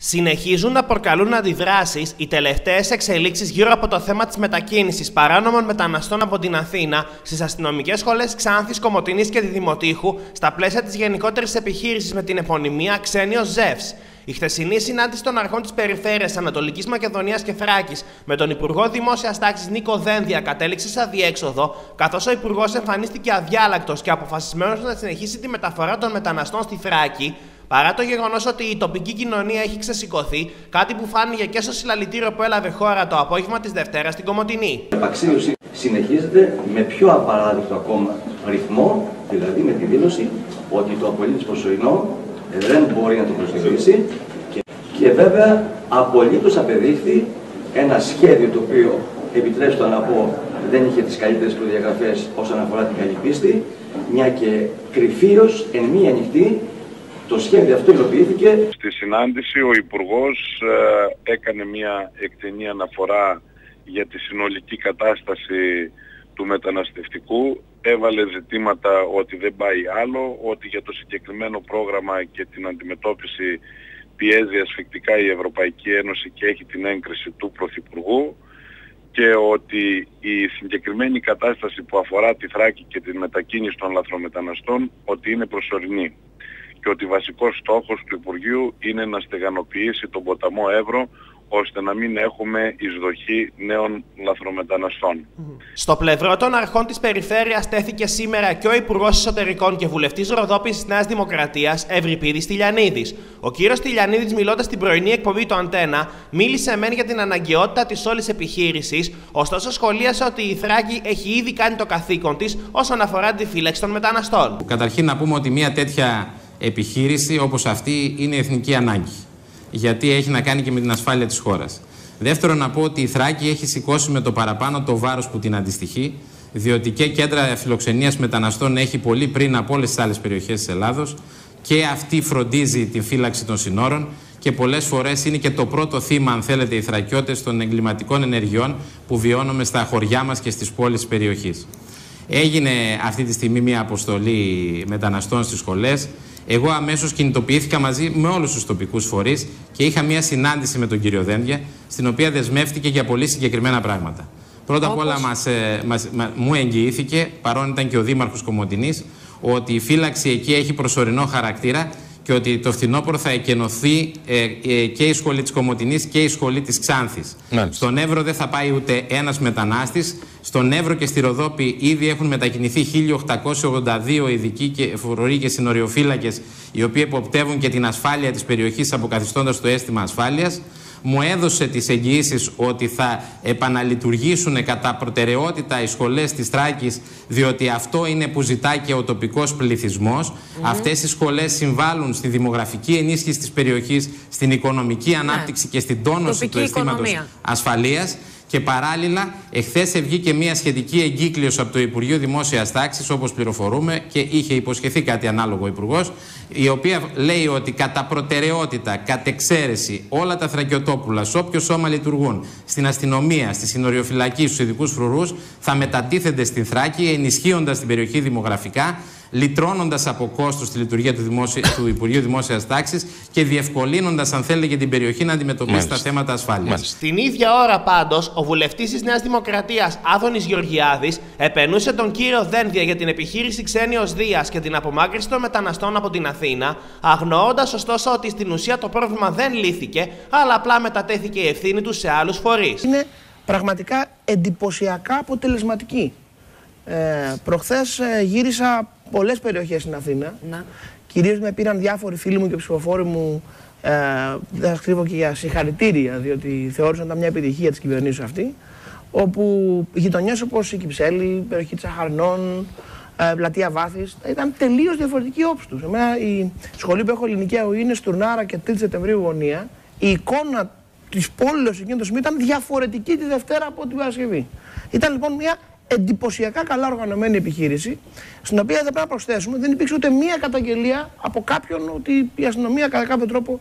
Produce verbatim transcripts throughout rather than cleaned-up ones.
Συνεχίζουν να προκαλούν αντιδράσεις οι τελευταίες εξελίξεις γύρω από το θέμα της μετακίνησης παράνομων μεταναστών από την Αθήνα στις αστυνομικές σχολές Ξάνθης, Κομοτηνής και τη Δημοτήχου στα πλαίσια της γενικότερης επιχείρησης με την επωνυμία Ξένιος Ζεύς. Η χθεσινή συνάντηση των αρχών της περιφέρειας Ανατολικής Μακεδονίας και Θράκης με τον Υπουργό Δημόσιας Τάξης Νίκο Δένδια κατέληξε σε αδιέξοδο, καθώς ο Υπουργός εμφανίστηκε αδιάλακτος και αποφασισμένος να συνεχίσει τη μεταφορά των μεταναστών στη Θράκη, παρά το γεγονός ότι η τοπική κοινωνία έχει ξεσηκωθεί, κάτι που φάνηκε και στο συλλαλητήριο που έλαβε χώρα το απόγευμα της Δευτέρας στην Κομοτηνή. Η επαξίωση συνεχίζεται με πιο απαράδεκτο ακόμα ρυθμό, δηλαδή με τη δήλωση ότι το απολύτως προσωρινό δεν μπορεί να το προσδιορίσει και, και βέβαια απολύτως απεδείχθη ένα σχέδιο το οποίο, επιτρέψτε να πω, δεν είχε τις καλύτερες προδιαγραφές όσον αφορά την καλή πίστη, μια και κρυφίως εν μία νυχτή το σχέδιο αυτό υλοποιήθηκε. Στη συνάντηση ο Υπουργός ε, έκανε μια εκτενή αναφορά για τη συνολική κατάσταση του μεταναστευτικού, έβαλε ζητήματα ότι δεν πάει άλλο, ότι για το συγκεκριμένο πρόγραμμα και την αντιμετώπιση πιέζει ασφυκτικά η Ευρωπαϊκή Ένωση και έχει την έγκριση του Πρωθυπουργού και ότι η συγκεκριμένη κατάσταση που αφορά τη Θράκη και τη μετακίνηση των λαθρομεταναστών ότι είναι προσωρινή και ότι βασικός στόχος του Υπουργείου είναι να στεγανοποιήσει τον ποταμό Εύρο ώστε να μην έχουμε εισδοχή νέων λαθρομεταναστών. Στο πλευρό των αρχών της περιφέρειας τέθηκε σήμερα και ο Υπουργός Εσωτερικών και Βουλευτής Ροδόπης της Νέας Δημοκρατίας, Ευρυπίδης Τηλιανίδης. Ο κύριος Τηλιανίδης, μιλώντας στην πρωινή εκπομπή του Αντένα, μίλησε μεν για την αναγκαιότητα της όλης επιχείρησης, ωστόσο σχολίασε ότι η Θράκη έχει ήδη κάνει το καθήκον της όσον αφορά τη φύλαξη των μεταναστών. Καταρχήν να πούμε ότι μια τέτοια επιχείρηση όπως αυτή είναι εθνική ανάγκη, γιατί έχει να κάνει και με την ασφάλεια της χώρας. Δεύτερον, να πω ότι η Θράκη έχει σηκώσει με το παραπάνω το βάρος που την αντιστοιχεί, διότι και κέντρα φιλοξενίας μεταναστών έχει πολύ πριν από όλες τις άλλες περιοχές της Ελλάδος και αυτή φροντίζει τη φύλαξη των συνόρων και πολλές φορές είναι και το πρώτο θύμα, αν θέλετε, οι Θρακιώτες των εγκληματικών ενεργειών που βιώνουμε στα χωριά μας και στις πόλεις της περιοχής. Έγινε αυτή τη στιγμή μια αποστολή μεταναστών στις σχολές. Εγώ αμέσως κινητοποιήθηκα μαζί με όλους τους τοπικούς φορείς και είχα μια συνάντηση με τον κύριο Δένδια, στην οποία δεσμεύτηκε για πολύ συγκεκριμένα πράγματα. Πρώτα απ' όλα μας, ε, μας, μα, μου εγγυήθηκε, παρόν ήταν και ο Δήμαρχος Κομοτηνής, ότι η φύλαξη εκεί έχει προσωρινό χαρακτήρα και ότι το φθινόπωρο θα εκενωθεί ε, ε, και η σχολή της Κομοτηνής και η σχολή της Ξάνθης. Μάλιστα. Στον Εύρο δεν θα πάει ούτε ένας μετανάστης. Στον Εύρο και στη Ροδόπη ήδη έχουν μετακινηθεί χίλια οκτακόσιοι ογδόντα δύο ειδικοί και φορεί και συνοριοφύλακες, οι οποίοι υποπτεύουν και την ασφάλεια της περιοχής, αποκαθιστώντας το αίσθημα ασφάλειας. Μου έδωσε τις εγγυήσεις ότι θα επαναλειτουργήσουν κατά προτεραιότητα οι σχολές της Θράκης, διότι αυτό είναι που ζητάει και ο τοπικός πληθυσμός. Mm-hmm. Αυτές οι σχολές συμβάλλουν στη δημογραφική ενίσχυση της περιοχής, στην οικονομική ανάπτυξη yeah. και στην τόνωση τοπική του αισθήματος ασφαλείας. Και παράλληλα, εχθές βγήκε μια σχετική εγκύκλειος από το Υπουργείο Δημόσιας Τάξης, όπως πληροφορούμε, και είχε υποσχεθεί κάτι ανάλογο ο Υπουργός, η οποία λέει ότι κατά προτεραιότητα, κατ' εξαίρεση, όλα τα θρακιωτόπουλα, σε όποιο σώμα λειτουργούν, στην αστυνομία, στη συνοριοφυλακή, στους ειδικούς φρουρούς, θα μετατίθενται στην Θράκη, ενισχύοντας την περιοχή δημογραφικά, λυτρώνοντας από κόστος τη λειτουργία του, δημόσια, του Υπουργείου Δημόσιας Τάξης και διευκολύνοντας, αν θέλετε, και την περιοχή να αντιμετωπίσει Μάλιστα. τα θέματα ασφάλειας. Μάλιστα. Την ίδια ώρα, πάντως, ο βουλευτής της Νέας Δημοκρατίας, Άδωνης Γεωργιάδης, επενούσε τον κύριο Δένδια για την επιχείρηση Ξένιος Δίας και την απομάκρυνση των μεταναστών από την Αθήνα, αγνοώντας ωστόσο ότι στην ουσία το πρόβλημα δεν λύθηκε, αλλά απλά μετατέθηκε η ευθύνη του σε άλλους φορείς. Είναι πραγματικά εντυπωσιακά αποτελεσματική. Ε, προχθές ε, γύρισα πολλές περιοχές στην Αθήνα. Να. Κυρίως με πήραν διάφοροι φίλοι μου και ψηφοφόροι μου, ε, δεν σας κρύβω και για συγχαρητήρια, διότι θεώρησαν τα μια επιτυχία της κυβερνήσεως αυτή, όπου γειτονιές όπως η Κυψέλη, η περιοχή της Αχαρνών, ε, πλατεία Βάθης, ήταν τελείως διαφορετική όψη τους. Εμένα η σχολή που έχω ελληνικαίου είναι Στουρνάρα και τρίτη Σεπτεμβρίου γωνία. Η εικόνα της πόλης εκείνο το σημείο ήταν διαφορετική τη Δευτέρα από την Παρασκευή. Ήταν λοιπόν μια εντυπωσιακά καλά οργανωμένη επιχείρηση, στην οποία δεν πρέπει να προσθέσουμε, δεν υπήρξε ούτε μία καταγγελία από κάποιον ότι η αστυνομία κατά κάποιο τρόπο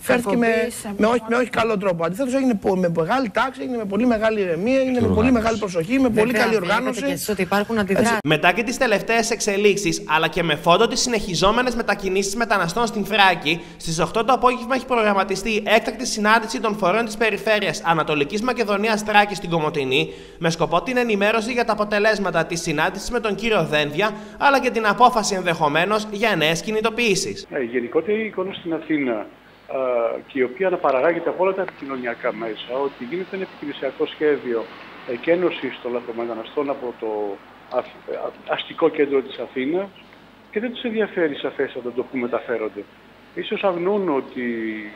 φέρθηκε με, με, όχι, με όχι καλό τρόπο. Αντιθέτως έγινε με μεγάλη τάξη, έγινε με πολύ μεγάλη ηρεμία, έγινε με πολύ μεγάλη προσοχή, με πολύ καλή οργάνωση. Και εσείς ότι υπάρχουν αντιδράσεις. Μετά και τις τελευταίες εξελίξεις, αλλά και με φόντο τις συνεχιζόμενες μετακινήσεις μεταναστών στην Θράκη, στις οκτώ το απόγευμα έχει προγραμματιστεί έκτακτη συνάντηση των φορέων της περιφέρειας Ανατολικής Μακεδονίας Θράκης στην Κομοτηνή, με σκοπό την ενημέρωση για τα αποτελέσματα της συνάντησης με τον κύριο Δένδια, αλλά και την απόφαση ενδεχομένως για νέες κινητοποιήσεις. Ε, γενικότερη εικόνα στην Αθήνα, Uh, και η οποία αναπαραγάγεται από όλα τα επικοινωνιακά μέσα, ότι γίνεται ένα επιχειρησιακό σχέδιο εκένωσης των λαθρομεταναστών από το αστικό κέντρο της Αθήνας και δεν τους ενδιαφέρει σαφέστατα το που μεταφέρονται. Ίσως αγνούν ότι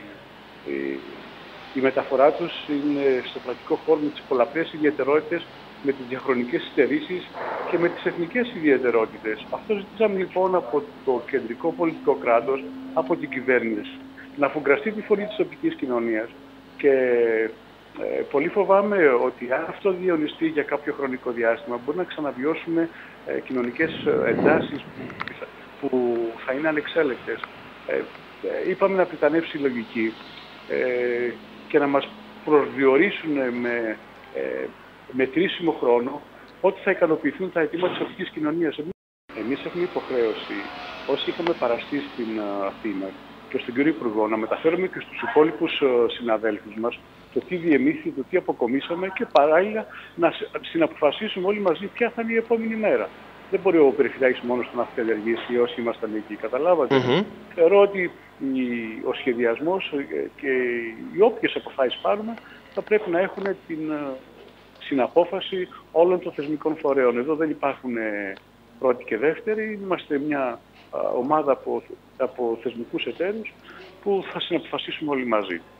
η, η μεταφορά τους είναι στο πλατικό χώρο με τις πολλαπλές ιδιαιτερότητες, με τις διαχρονικές στερήσεις και με τις εθνικές ιδιαιτερότητες. Αυτό ζητήσαμε λοιπόν από το κεντρικό πολιτικό κράτος, από την κυβέρνηση, να αφουγκραστεί τη φωνή της τοπικής κοινωνίας και ε, πολύ φοβάμαι ότι αν αυτό διαιωνιστεί για κάποιο χρονικό διάστημα μπορεί να ξαναβιώσουμε ε, κοινωνικές εντάσεις που, που θα είναι ανεξέλεκτες. Ε, ε, είπαμε να πριτανεύσει η λογική ε, και να μας προσδιορίσουν με ε, μετρήσιμο χρόνο ότι θα ικανοποιηθούν τα αιτήματα της τοπικής κοινωνίας. Εμείς έχουμε υποχρέωση, όσοι είχαμε παραστεί στην Αθήνα, και στον κύριο Υπουργό, να μεταφέρουμε και στους υπόλοιπους συναδέλφους μας το τι διεμήθη, το τι αποκομίσαμε και παράλληλα να συναποφασίσουμε όλοι μαζί ποια θα είναι η επόμενη μέρα. Δεν μπορεί ο Περιφερειάρχης μόνος του να αυτοδιαργήσει όσοι ήμασταν εκεί, καταλάβατε. Mm-hmm. Θεωρώ ότι ο σχεδιασμός και οι όποιες αποφάσεις πάρουμε θα πρέπει να έχουν την συναπόφαση όλων των θεσμικών φορέων. Εδώ δεν υπάρχουν πρώτη και δεύτερη, είμαστε μια ομάδα από, από θεσμικούς εταίρους που θα συναποφασίσουμε όλοι μαζί.